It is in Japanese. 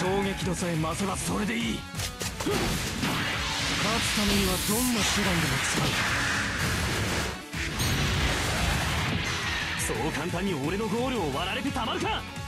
衝撃度さえ増せばそれでいい。勝つためにはどんな手段でも使う。そう簡単に俺のゴールを割られてたまるか。